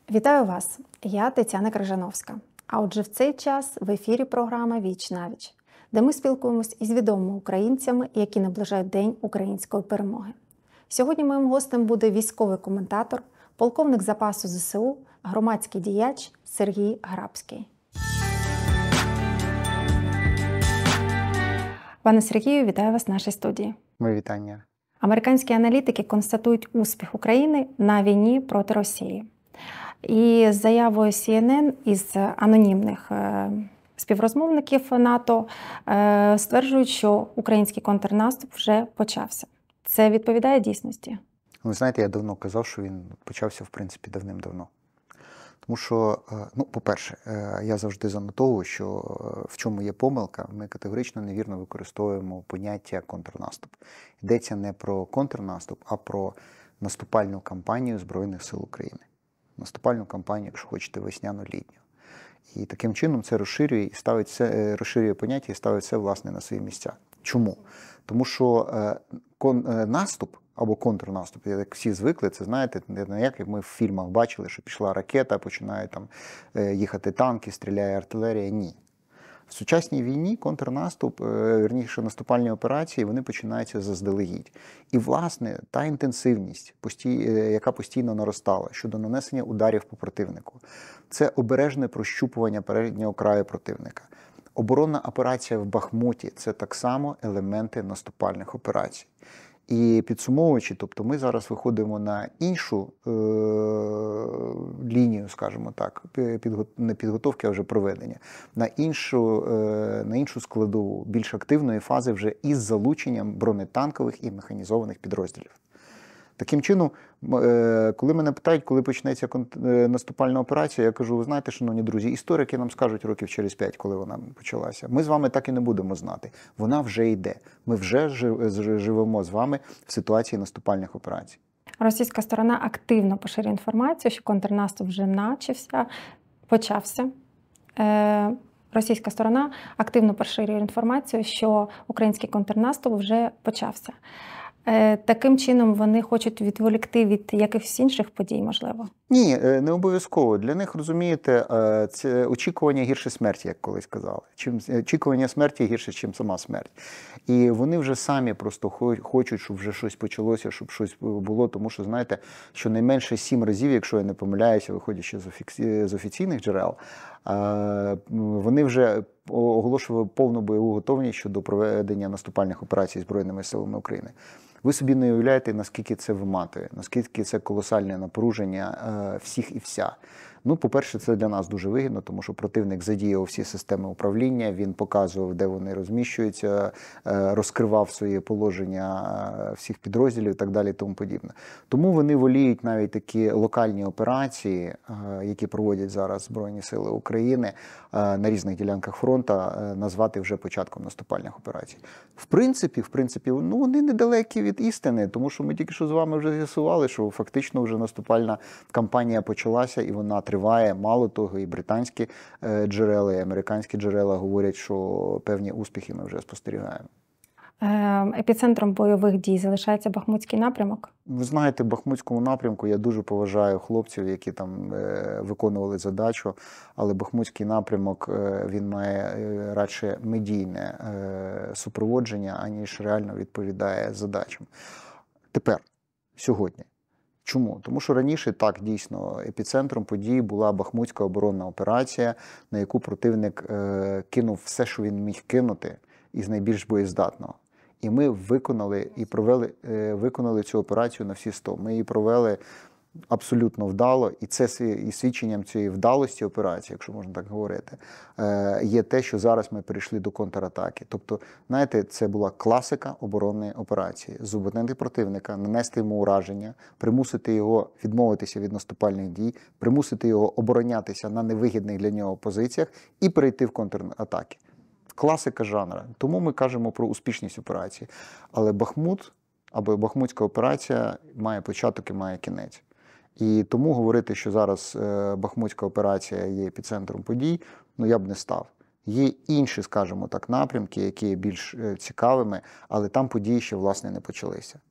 Вітаю вас! Я Тетяна Крижановська. А отже, в цей час в ефірі програма «Віч-навіч», де ми спілкуємось із відомими українцями, які наближають День української перемоги. Сьогодні моїм гостем буде військовий коментатор, полковник запасу ЗСУ, громадський діяч Сергій Грабський. Пане Сергію, вітаю вас в нашій студії. Мої вітання. Американські аналітики констатують успіх України на війні проти Росії. І з заявою CNN із анонімних співрозмовників НАТО стверджують, що український контрнаступ вже почався. Це відповідає дійсності? Ви знаєте, я давно казав, що він почався, в принципі, давним-давно. Тому що, по-перше, я завжди занотовую, що в чому є помилка, ми категорично невірно використовуємо поняття контрнаступ. Йдеться не про контрнаступ, а про наступальну кампанію Збройних сил України. Наступальну кампанію, якщо хочете, весняно-літню. І таким чином це розширює і ставить все, розширює поняття і ставить все, власне, на свої місця. Чому? Тому що наступ або контрнаступ, як всі звикли, це, знаєте, не як ми в фільмах бачили, що пішла ракета, починають там їхати танки, стріляє артилерія. Ні. В сучасній війні контрнаступ, вірніше наступальні операції, вони починаються заздалегідь. І, власне, та інтенсивність, яка постійно наростала щодо нанесення ударів по противнику, це обережне прощупування переднього краю противника. Оборонна операція в Бахмуті – це так само елементи наступальних операцій. І підсумовуючи, тобто ми зараз виходимо на іншу лінію, скажімо так, не підготовки, а вже проведення, на іншу складову, більш активної фази вже із залученням бронетанкових і механізованих підрозділів. Таким чином, коли мене питають, коли почнеться наступальна операція, я кажу, ви знаєте, шановні друзі, історики нам скажуть років через 5, коли вона почалася. Ми з вами так і не будемо знати. Вона вже йде. Ми вже живемо з вами в ситуації наступальних операцій. Російська сторона активно поширює інформацію, що контрнаступ вже почався. Російська сторона активно поширює інформацію, що український контрнаступ вже почався. Таким чином вони хочуть відволікти від якихось інших подій, можливо? Ні, не обов'язково. Для них, розумієте, це очікування гірше смерті, як колись казали. Очікування смерті гірше, ніж сама смерть. І вони вже самі просто хочуть, щоб вже щось почалося, щоб щось було. Тому що, знаєте, щонайменше 7 разів, якщо я не помиляюся, виходячи з офіційних джерел, вони вже оголошували повну бойову готовність щодо проведення наступальних операцій Збройними силами України. Ви собі не уявляєте, наскільки це виматує, наскільки це колосальне напруження всіх і вся. Ну, по-перше, це для нас дуже вигідно, тому що противник задіяв всі системи управління, він показував, де вони розміщуються, розкривав своє положення всіх підрозділів і так далі, тому подібне. Тому вони воліють навіть такі локальні операції, які проводять зараз Збройні Сили України на різних ділянках фронту, назвати вже початком наступальних операцій. В принципі, ну, вони недалекі від істини, тому що ми тільки що з вами вже з'ясували, що фактично вже наступальна кампанія почалася і вона триває. Мало того, і британські джерела, і американські джерела говорять, що певні успіхи ми вже спостерігаємо. Епіцентром бойових дій залишається Бахмутський напрямок? Ви знаєте, в Бахмутському напрямку я дуже поважаю хлопців, які там виконували задачу, але Бахмутський напрямок, він має радше медійне супроводження, аніж реально відповідає задачам. Тепер, сьогодні. Чому? Тому що раніше, так, дійсно, епіцентром подій була Бахмутська оборонна операція, на яку противник кинув все, що він міг кинути, із найбільш боєздатного. І ми виконали цю операцію на всі 100. Ми її провели абсолютно вдало, і це і свідченням цієї вдалості операції, якщо можна так говорити, є те, що зараз ми перейшли до контратаки. Тобто, знаєте, це була класика оборонної операції. Зупинити противника, нанести йому ураження, примусити його відмовитися від наступальних дій, примусити його оборонятися на невигідних для нього позиціях і перейти в контратаки. Класика жанра. Тому ми кажемо про успішність операції. Але Бахмут або Бахмутська операція має початок і має кінець. І тому говорити, що зараз Бахмутська операція є епіцентром подій, ну я б не став. Є інші, скажімо так, напрямки, які є більш цікавими, але там події ще, власне, не почалися.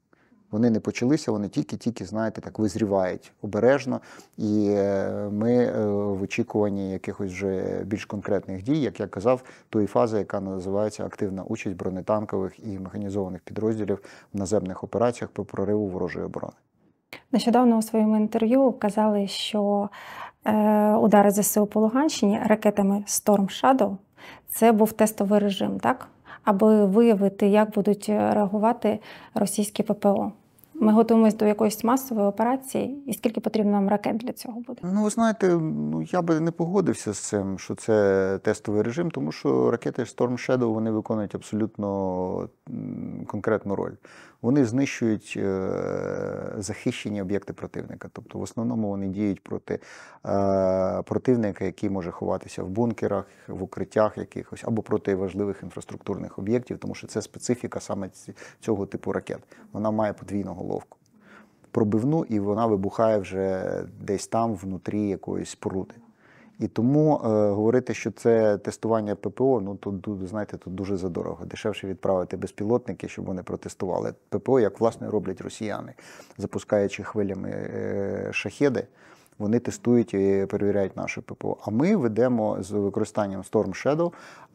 Вони не почалися, вони тільки-тільки, знаєте, так визрівають обережно. І ми в очікуванні якихось вже більш конкретних дій, як я казав, тої фази, яка називається активна участь бронетанкових і механізованих підрозділів в наземних операціях по прориву ворожої оборони. Нещодавно у своєму інтерв'ю казали, що удари ЗСУ по Луганщині ракетами Storm Shadow – це був тестовий режим, так? Аби виявити, як будуть реагувати російські ППО. Ми готуємось до якоїсь масової операції, і скільки потрібно нам ракет для цього буде? Ну, ви знаєте, я би не погодився з цим, що це тестовий режим, тому що ракети Storm Shadow, вони виконують абсолютно конкретну роль. Вони знищують захищені об'єкти противника. Тобто, в основному вони діють проти противника, який може ховатися в бункерах, в укриттях якихось, або проти важливих інфраструктурних об'єктів, тому що це специфіка саме цього типу ракет. Вона має подвійну головку. Пробивну, і вона вибухає вже десь там, внутрі якоїсь споруди. І тому говорити, що це тестування ППО, ну тут, знаєте, тут дуже задорого. Дешевше відправити безпілотники, щоб вони протестували ППО, як, власне, роблять росіяни. Запускаючи хвилями шахеди, вони тестують і перевіряють наше ППО. А ми ведемо з використанням Storm Shadow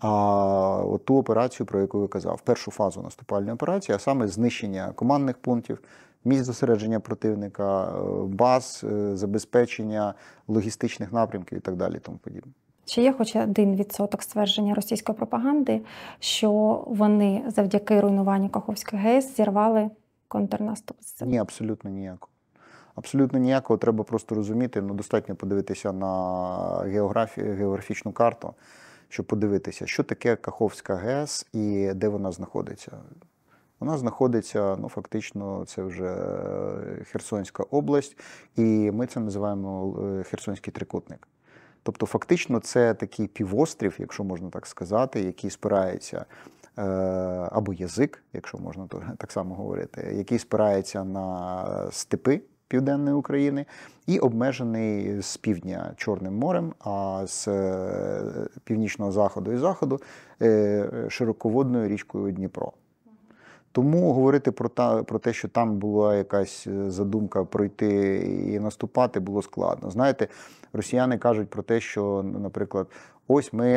от ту операцію, про яку я казав, першу фазу наступальної операції, а саме знищення командних пунктів, місць зосередження противника, баз, забезпечення логістичних напрямків і так далі. Тому подібне. Чи є хоч 1% ствердження російської пропаганди, що вони завдяки руйнуванню Каховської ГЕС зірвали контрнаступ? Ні, абсолютно ніякого. Абсолютно ніякого. Треба просто розуміти, ну достатньо подивитися на географічну карту, щоб подивитися, що таке Каховська ГЕС і де вона знаходиться. Вона знаходиться, ну, фактично, це вже Херсонська область, і ми це називаємо Херсонський трикутник. Тобто, фактично, це такий півострів, якщо можна так сказати, який спирається, або язик, якщо можна так само говорити, який спирається на степи Південної України і обмежений з півдня Чорним морем, а з північного заходу і заходу широководною річкою Дніпро. Тому говорити про те, що там була якась задумка пройти і наступати, було складно. Знаєте, росіяни кажуть про те, що, наприклад, ось ми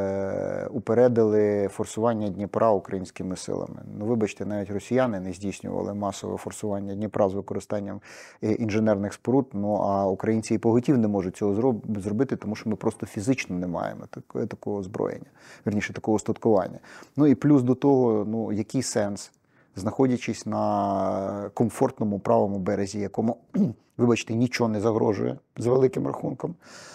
упередили форсування Дніпра українськими силами. Ну, вибачте, навіть росіяни не здійснювали масове форсування Дніпра з використанням інженерних споруд, ну а українці і поготів не можуть цього зробити, тому що ми просто фізично не маємо такого озброєння, вірніше, такого устаткування. Ну і плюс до того, ну який сенс, знаходячись на комфортному правому березі, якому, вибачте, нічого не загрожує з великим рахунком,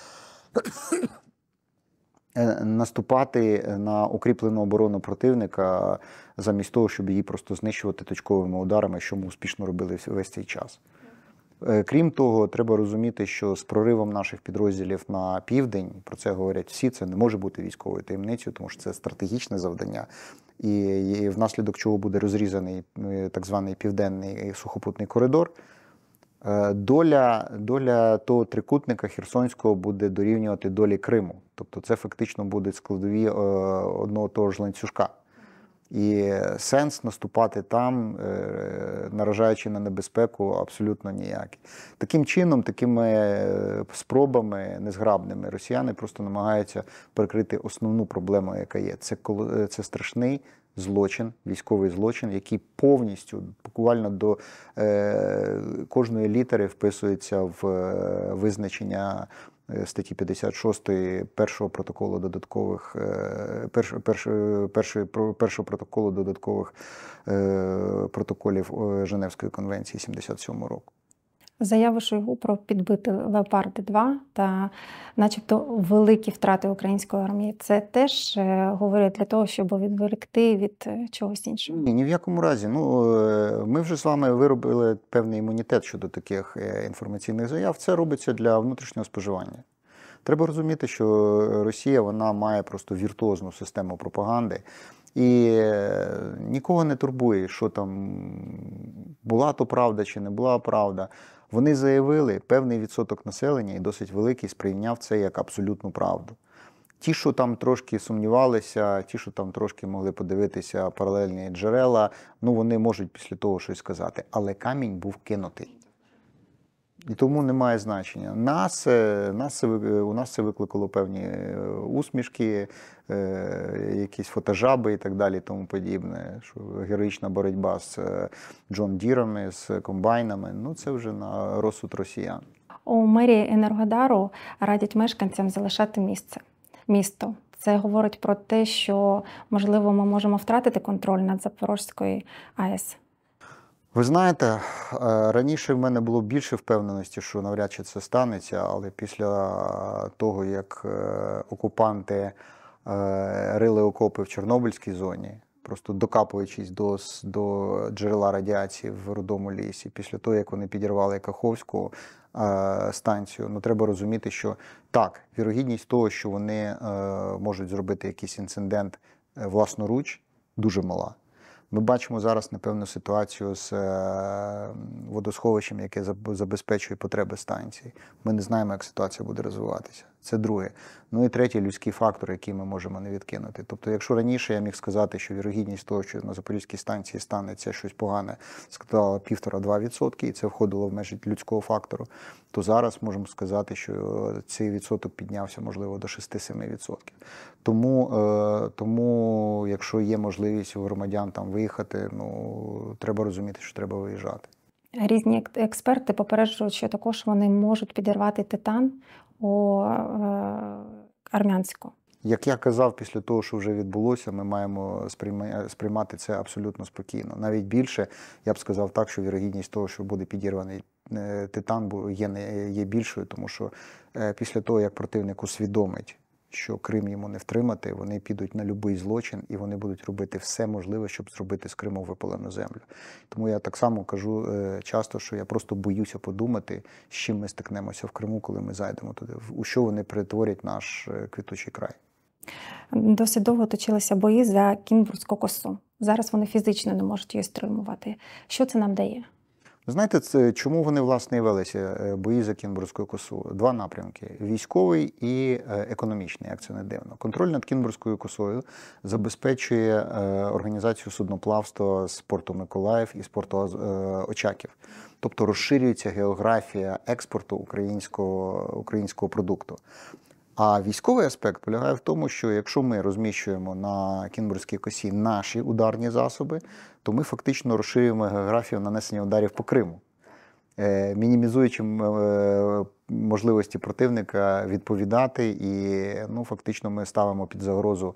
наступати на укріплену оборону противника замість того, щоб її просто знищувати точковими ударами, що ми успішно робили весь цей час. Крім того, треба розуміти, що з проривом наших підрозділів на південь, про це говорять всі, це не може бути військовою таємницею, тому що це стратегічне завдання, і внаслідок чого буде розрізаний так званий південний сухопутний коридор. Доля того трикутника Херсонського буде дорівнювати долі Криму. Тобто це фактично будуть складові одного того ж ланцюжка. І сенс наступати там, наражаючи на небезпеку, абсолютно ніякий. Таким чином, такими спробами незграбними росіяни просто намагаються прикрити основну проблему, яка є. Це страшний злочин, військовий злочин, який повністю, буквально до кожної літери вписується в визначення статті 56 першого протоколу додаткових першого протоколу додаткових протоколів Женевської конвенції 77 року. Заяви Шойгу про підбити Леопарди-2 та начебто великі втрати української армії – це теж говорять для того, щоб відволікти від чогось іншого? Ні в якому разі. Ну, ми вже з вами виробили певний імунітет щодо таких інформаційних заяв. Це робиться для внутрішнього споживання. Треба розуміти, що Росія, вона має просто віртуозну систему пропаганди. І нікого не турбує, що там була то правда чи не була правда. Вони заявили, певний відсоток населення, і досить великий, сприйняв це як абсолютну правду. Ті, що там трошки сумнівалися, ті, що там трошки могли подивитися паралельні джерела, ну вони можуть після того щось сказати. Але камінь був кинутий. І тому немає значення. У нас це викликало певні усмішки, якісь фотожаби і так далі, і тому подібне. Що героїчна боротьба з Джон Дірами, з комбайнами, ну це вже на розсуд росіян. У мерії Енергодару радять мешканцям залишати місто. Це говорить про те, що, можливо, ми можемо втратити контроль над Запорізькою АЕС. Ви знаєте, раніше в мене було більше впевненості, що навряд чи це станеться, але після того, як окупанти рили окопи в Чорнобильській зоні, просто докапуючись до джерела радіації в Рудому лісі, після того, як вони підірвали Каховську станцію, ну треба розуміти, що так, вірогідність того, що вони можуть зробити якийсь інцидент власноруч, дуже мала. Ми бачимо зараз, напевно, ситуацію з водосховищем, яке забезпечує потреби станції. Ми не знаємо, як ситуація буде розвиватися. Це друге. Ну і третє – людський фактор, який ми можемо не відкинути. Тобто, якщо раніше я міг сказати, що вірогідність того, що на Запорізькій станції станеться щось погане, складала 1,5–2%, і це входило в межі людського фактору, то зараз можемо сказати, що цей відсоток піднявся, можливо, до 6–7%. Тому, якщо є можливість у громадян там виїхати, ну, треба розуміти, що треба виїжджати. Різні експерти попереджують, що також вони можуть підірвати титан у Армянську. Як я казав, після того, що вже відбулося, ми маємо сприймати це абсолютно спокійно. Навіть більше, я б сказав так, що вірогідність того, що буде підірваний титан, є більшою, тому що після того, як противник усвідомить, що Крим йому не втримати, вони підуть на будь-який злочин і вони будуть робити все можливе, щоб зробити з Криму випалену землю. Тому я так само кажу часто, що я просто боюся подумати, з чим ми стикнемося в Криму, коли ми зайдемо туди, у що вони перетворять наш квітучий край. Досить довго точилися бої за Кінбурзьку косу. Зараз вони фізично не можуть її стримувати. Що це нам дає? Знаєте, чому вони, власне, і велися, бої за Кінбурзьку косу? Два напрямки – військовий і економічний, як це не дивно. Контроль над Кінбурзькою косою забезпечує організацію судноплавства з порту Миколаїв і з порту Очаків. Тобто розширюється географія експорту українського продукту. А військовий аспект полягає в тому, що якщо ми розміщуємо на Кінбурзькій косі наші ударні засоби, то ми фактично розширюємо географію нанесення ударів по Криму, мінімізуючи можливості противника відповідати, і фактично ми ставимо під загрозу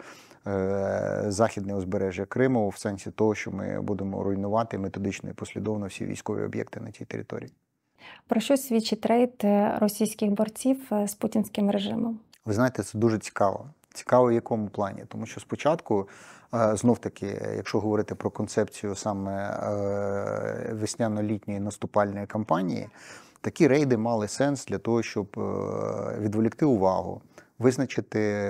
західне узбережжя Криму в сенсі того, що ми будемо руйнувати методично і послідовно всі військові об'єкти на тій території. Про що свідчить рейд російських борців з путінським режимом? Ви знаєте, це дуже цікаво. Цікаво в якому плані? Тому що спочатку, знов-таки, якщо говорити про концепцію саме весняно-літньої наступальної кампанії, такі рейди мали сенс для того, щоб відволікти увагу, визначити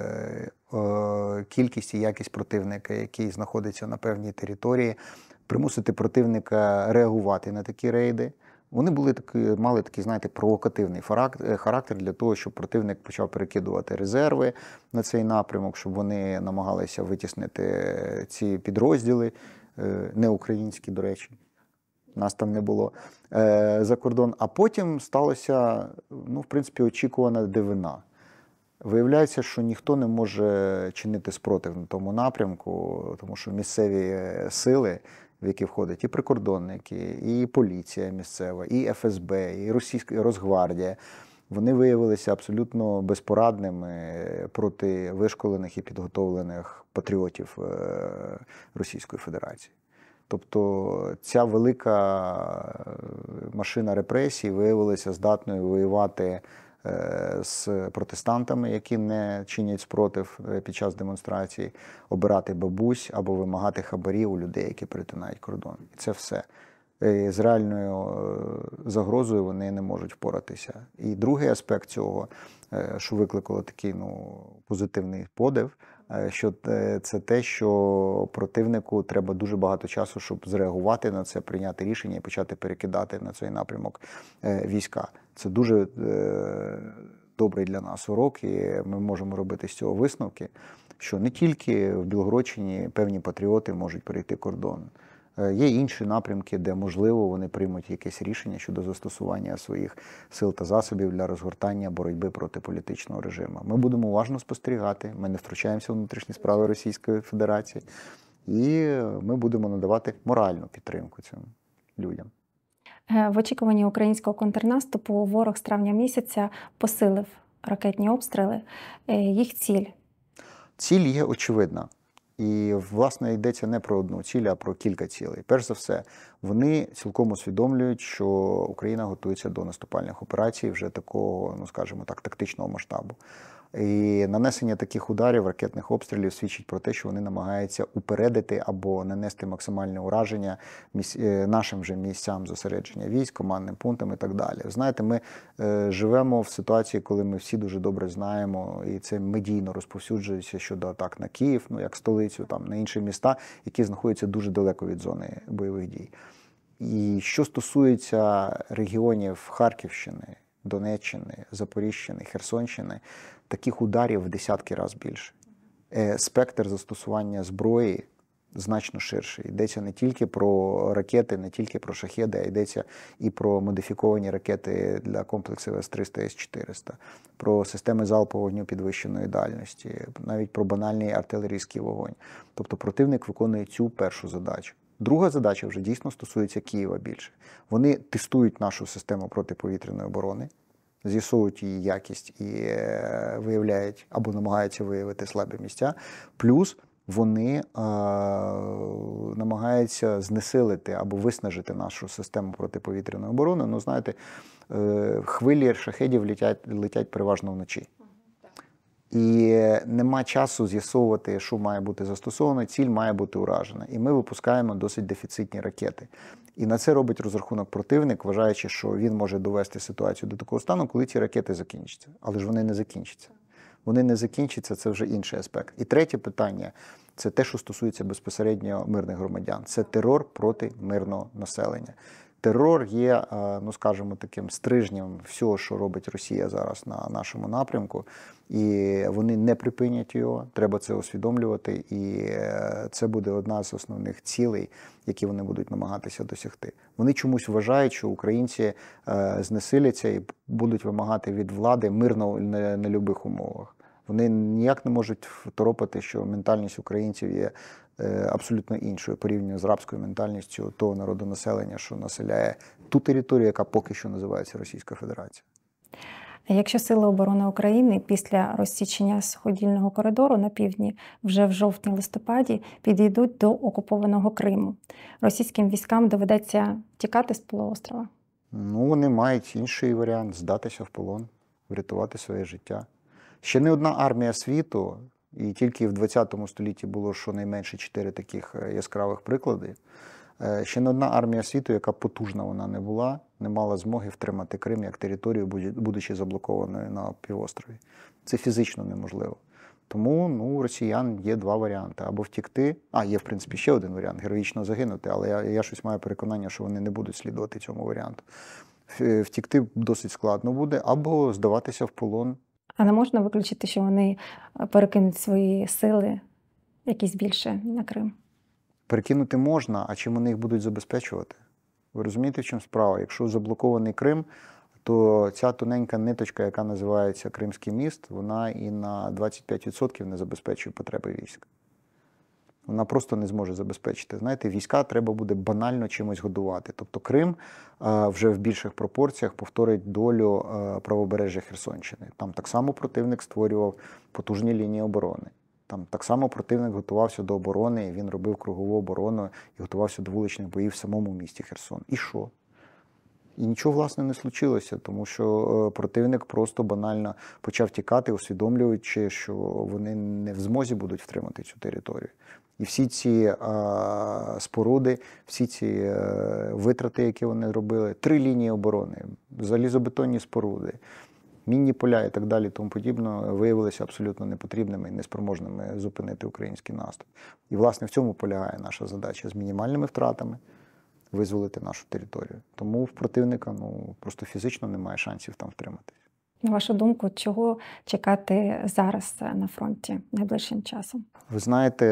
кількість і якість противника, який знаходиться на певній території, примусити противника реагувати на такі рейди. Вони мали такий, знаєте, провокативний характер для того, щоб противник почав перекидувати резерви на цей напрямок, щоб вони намагалися витіснити ці підрозділи, не українські, до речі, нас там не було, за кордон. А потім сталося, в принципі, очікувана дивина. Виявляється, що ніхто не може чинити спротив на тому напрямку, тому що місцеві сили, в які входять і прикордонники, і поліція місцева, і ФСБ, і Російська Росгвардія, вони виявилися абсолютно безпорадними проти вишколених і підготовлених патріотів Російської Федерації. Тобто ця велика машина репресій виявилася здатною воювати з протестантами, які не чинять спротив під час демонстрацій, обирати бабусь або вимагати хабарів у людей, які перетинають кордон. І це все. З реальною загрозою вони не можуть впоратися. І другий аспект цього, що викликало такий позитивний подив, що це те, що противнику треба дуже багато часу, щоб зреагувати на це, прийняти рішення і почати перекидати на цей напрямок війська. Це дуже добрий для нас урок, і ми можемо робити з цього висновки, що не тільки в Білгородщині певні патріоти можуть перейти кордон. Є інші напрямки, де, можливо, вони приймуть якесь рішення щодо застосування своїх сил та засобів для розгортання боротьби проти політичного режиму. Ми будемо уважно спостерігати, ми не втручаємося в внутрішні справи Російської Федерації, і ми будемо надавати моральну підтримку цим людям. В очікуванні українського контрнаступу ворог з травня місяця посилив ракетні обстріли. Їх ціль? Ціль є очевидна. І, власне, йдеться не про одну ціль, а про кілька цілей. Перш за все, вони цілком усвідомлюють, що Україна готується до наступальних операцій вже такого, ну скажімо так, тактичного масштабу. І нанесення таких ударів, ракетних обстрілів свідчить про те, що вони намагаються упередити або нанести максимальне ураження нашим же місцям зосередження військ, командним пунктам і так далі. Знаєте, ми живемо в ситуації, коли ми всі дуже добре знаємо, і це медійно розповсюджується щодо атак на Київ, ну як столицю, там на інші міста, які знаходяться дуже далеко від зони бойових дій. І що стосується регіонів Харківщини, Донеччини, Запоріжжяни, Херсонщини, таких ударів в десятки разів більше. Спектр застосування зброї значно ширший. Йдеться не тільки про ракети, не тільки про шахеди, а йдеться і про модифіковані ракети для комплексів С-300, С-400, про системи залпового вогню підвищеної дальності, навіть про банальний артилерійський вогонь. Тобто противник виконує цю першу задачу. Друга задача вже дійсно стосується Києва більше. Вони тестують нашу систему протиповітряної оборони, з'ясовують її якість і виявляють або намагаються виявити слабі місця. Плюс вони намагаються знесилити або виснажити нашу систему протиповітряної оборони. Ну, знаєте, хвилі шахедів летять переважно вночі. І нема часу з'ясовувати, що має бути застосовано, ціль має бути уражена. І ми випускаємо досить дефіцитні ракети. І на це робить розрахунок противник, вважаючи, що він може довести ситуацію до такого стану, коли ці ракети закінчаться. Але ж вони не закінчаться. Вони не закінчаться, це вже інший аспект. І третє питання – це те, що стосується безпосередньо мирних громадян. Це терор проти мирного населення. Терор є, ну скажімо, таким стрижнем всього, що робить Росія зараз на нашому напрямку, і вони не припинять його, треба це усвідомлювати, і це буде одна з основних цілей, які вони будуть намагатися досягти. Вони чомусь вважають, що українці знесиляться і будуть вимагати від влади мирно на любих умовах. Вони ніяк не можуть второпати, що ментальність українців є абсолютно іншою порівняно з рабською ментальністю того народу населення, що населяє ту територію, яка поки що називається Російська Федерація. Якщо Сили оборони України після розсічення суходільного коридору на півдні вже в жовтні-листопаді підійдуть до окупованого Криму, російським військам доведеться тікати з полуострова? Ну, вони мають інший варіант – здатися в полон, врятувати своє життя. Ще не одна армія світу, і тільки в 20 столітті було щонайменше 4 таких яскравих приклади, ще не одна армія світу, яка потужна вона не була, не мала змоги втримати Крим як територію, будучи заблокованою на півострові. Це фізично неможливо. Тому у росіян є два варіанти. Або втікти, є в принципі ще один варіант – героїчно загинути, але я щось маю переконання, що вони не будуть слідувати цьому варіанту. Втікти досить складно буде, або здаватися в полон. А не можна виключити, що вони перекинуть свої сили якісь більше на Крим? Перекинути можна, а чим вони їх будуть забезпечувати? Ви розумієте, в чому справа? Якщо заблокований Крим, то ця тоненька ниточка, яка називається Кримський міст, вона і на 25% не забезпечує потреби військ. Вона просто не зможе забезпечити. Знаєте, війська треба буде банально чимось годувати. Тобто Крим вже в більших пропорціях повторить долю правобережжя Херсонщини. Там так само противник створював потужні лінії оборони. Там так само противник готувався до оборони, він робив кругову оборону і готувався до вуличних боїв в самому місті Херсон. І що? І нічого, власне, не случилося, тому що противник просто банально почав тікати, усвідомлюючи, що вони не в змозі будуть втримати цю територію. І всі ці споруди, всі ці витрати, які вони робили, 3 лінії оборони, залізобетонні споруди, мінні поля і так далі, тому подібно, виявилися абсолютно непотрібними і неспроможними зупинити український наступ. І, власне, в цьому полягає наша задача – з мінімальними втратами визволити нашу територію. Тому в противника просто фізично немає шансів там втриматись. На вашу думку, чого чекати зараз на фронті найближчим часом? Ви знаєте,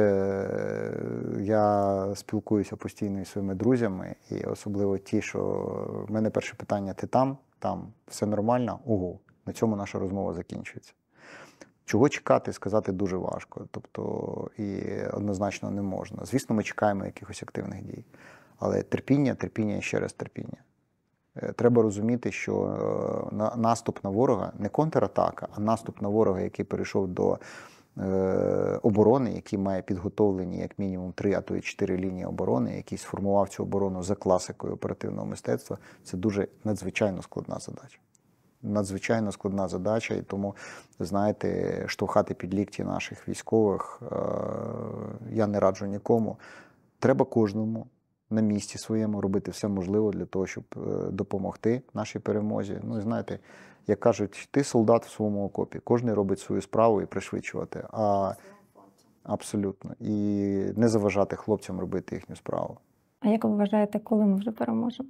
я спілкуюся постійно із своїми друзями, і особливо ті, що в мене перше питання: ти там? Там все нормально? Ого, на цьому наша розмова закінчується. Чого чекати, сказати дуже важко, тобто і однозначно не можна. Звісно, ми чекаємо якихось активних дій, але терпіння, терпіння і ще раз терпіння. Треба розуміти, що наступ на ворога, не контратака, а наступ на ворога, який перейшов до оборони, який має підготовлені як мінімум 3, а то й 4 лінії оборони, який сформував цю оборону за класикою оперативного мистецтва, це дуже надзвичайно складна задача. Надзвичайно складна задача, і тому, знаєте, штовхати під лікті наших військових я не раджу нікому. Треба кожному на місці своєму робити все можливе для того, щоб допомогти нашій перемозі. Ну, і знаєте, як кажуть, ти солдат в своєму окопі. Кожен робить свою справу і пришвидшувати. Абсолютно. І не заважати хлопцям робити їхню справу. А як ви вважаєте, коли ми вже переможемо?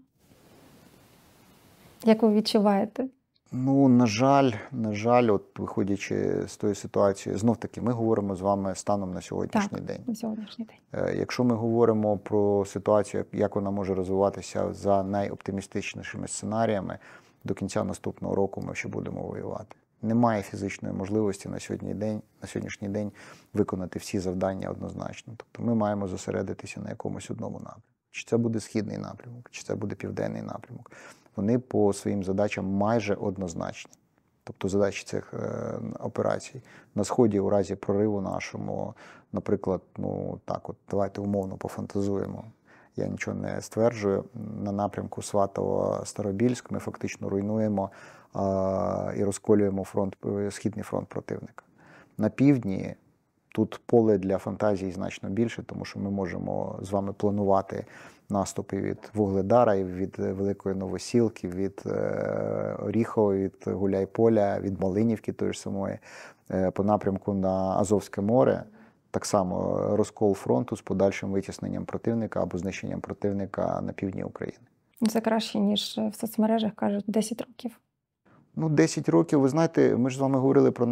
Як ви відчуваєте? Ну, на жаль, от виходячи з тої ситуації, знов-таки, ми говоримо з вами станом на сьогоднішній день. На сьогоднішній день. Якщо ми говоримо про ситуацію, як вона може розвиватися за найоптимістичнішими сценаріями, до кінця наступного року ми ще будемо воювати. Немає фізичної можливості на сьогоднішній день виконати всі завдання однозначно. Тобто ми маємо зосередитися на якомусь одному напрямку. Чи це буде східний напрямок, чи це буде південний напрямок. Вони по своїм задачам майже однозначні. Тобто задачі цих операцій. На Сході у разі прориву нашому, наприклад, ну так от, давайте умовно пофантазуємо. Я нічого не стверджую. На напрямку Сватово-Старобільськ ми фактично руйнуємо і розколюємо східний фронт противника. На півдні тут поле для фантазії значно більше, тому що ми можемо з вами планувати наступи від Вугледара, від Великої Новосілки, від Оріхова, від Гуляйполя, від Малинівки тої ж самої, по напрямку на Азовське море. Так само розкол фронту з подальшим витісненням противника або знищенням противника на півдні України. Це краще, ніж в соцмережах кажуть, 10 років. Ну, 10 років, ви знаєте, ми ж з вами говорили про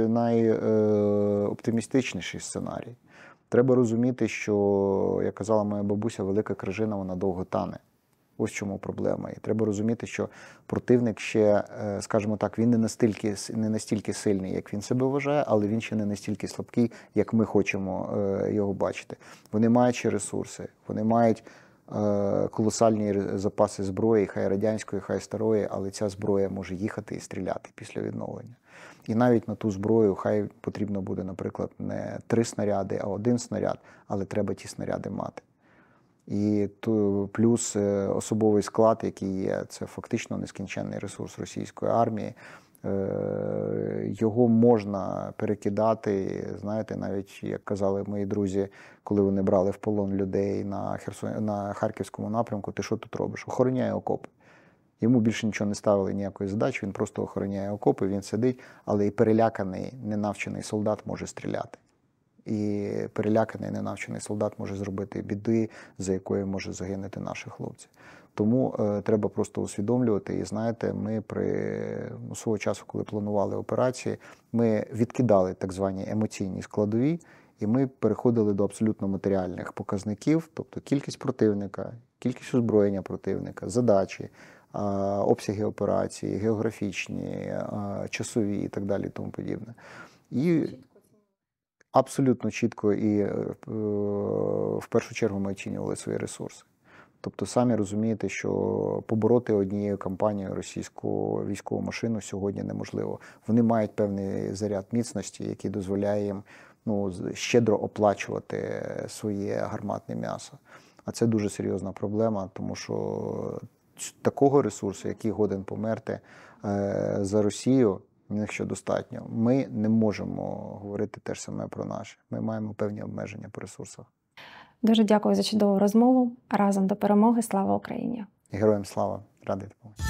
найоптимістичніший сценарій. Треба розуміти, що, як казала моя бабуся, велика крижина, вона довго тане. Ось в чому проблема. І треба розуміти, що противник ще, скажімо так, він не настільки сильний, як він себе вважає, але він ще не настільки слабкий, як ми хочемо його бачити. Вони мають ще ресурси, вони мають колосальні запаси зброї, хай радянської, хай старої, але ця зброя може їхати і стріляти після відновлення. І навіть на ту зброю хай потрібно буде, наприклад, не 3 снаряди, а 1 снаряд, але треба ті снаряди мати. І плюс особовий склад, який є, це фактично нескінченний ресурс російської армії. Його можна перекидати, знаєте, навіть, як казали мої друзі, коли вони брали в полон людей на Харківському напрямку, ти що тут робиш? Охороняє окопи. Йому більше нічого не ставили, ніякої задачі, він просто охороняє окопи, він сидить, але і переляканий, ненавчений солдат може стріляти. І переляканий, ненавчений солдат може зробити біди, за якою може загинути наші хлопці. Тому треба просто усвідомлювати. І знаєте, ми свого часу, коли планували операції, ми відкидали так звані емоційні складові, і ми переходили до абсолютно матеріальних показників, тобто кількість противника, кількість озброєння противника, задачі, обсяги операції, географічні, часові і так далі і тому подібне. І абсолютно чітко і в першу чергу ми оцінювали свої ресурси. Тобто самі розумієте, що побороти однією кампанією російську військову машину сьогодні неможливо. Вони мають певний заряд міцності, який дозволяє їм щедро оплачувати своє гарматне м'ясо. А це дуже серйозна проблема, тому що такого ресурсу, який годен померти за Росію, в них ще достатньо. Ми не можемо говорити те ж саме про наше. Ми маємо певні обмеження по ресурсах. Дуже дякую за чудову розмову. Разом до перемоги. Слава Україні! Героям слава! Радий допомогти.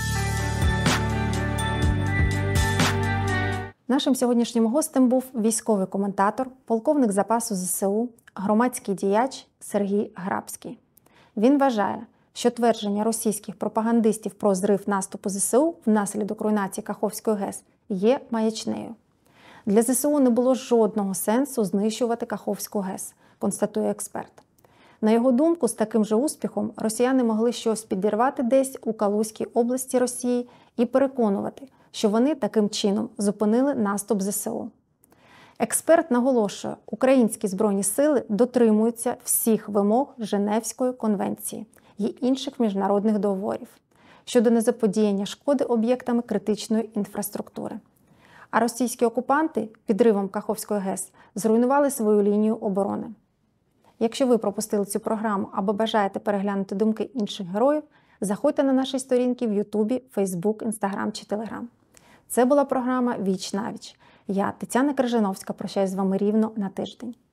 Нашим сьогоднішнім гостем був військовий коментатор, полковник запасу ЗСУ, громадський діяч Сергій Грабський. Він вважає, що твердження російських пропагандистів про зрив наступу ЗСУ внаслідок руйнації Каховської ГЕС є маячнею. Для ЗСУ не було жодного сенсу знищувати Каховську ГЕС, констатує експерт. На його думку, з таким же успіхом росіяни могли щось підірвати десь у Калузькій області Росії і переконувати, що вони таким чином зупинили наступ ЗСУ. Експерт наголошує, українські Збройні сили дотримуються всіх вимог Женевської конвенції і інших міжнародних договорів щодо незаподіяння шкоди об'єктами критичної інфраструктури. А російські окупанти підривом Каховської ГЕС зруйнували свою лінію оборони. Якщо ви пропустили цю програму або бажаєте переглянути думки інших героїв, заходьте на наші сторінки в Ютубі, Фейсбук, Інстаграм чи Телеграм. Це була програма «Віч-навіч». Я, Тетяна Крижановська, прощаюсь з вами рівно на тиждень.